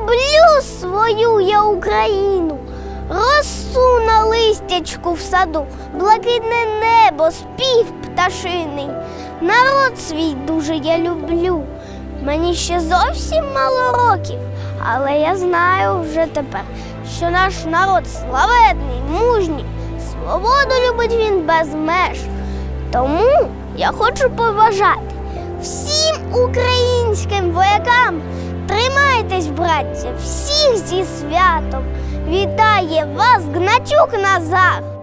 Люблю свою я Україну, росу на листячку в саду, блакитне небо, спів пташиний. Народ свій дуже я люблю. Мені ще зовсім мало років, але я знаю вже тепер, що наш народ славетний, мужній, свободу любить він без меж. Тому я хочу побажати всім українським воякам: тримайтесь, браття, всіх зі святом! Вітає вас Гнатюк Назар!